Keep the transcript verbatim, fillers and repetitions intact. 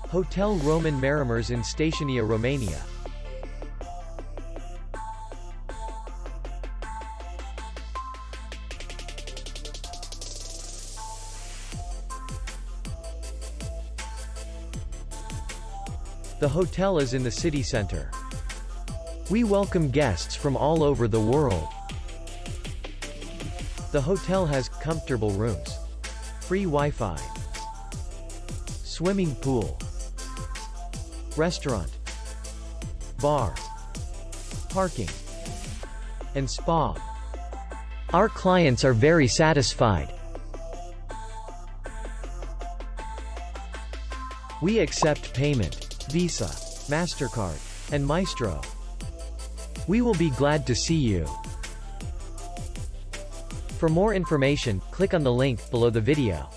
Hotel Roman Maramures in Statiunea, Romania. The hotel is in the city center. We welcome guests from all over the world. The hotel has comfortable rooms, free Wi-Fi, swimming pool, restaurant, bar, parking, and spa. Our clients are very satisfied. We accept payment, Visa, MasterCard, and Maestro. We will be glad to see you. For more information, click on the link below the video.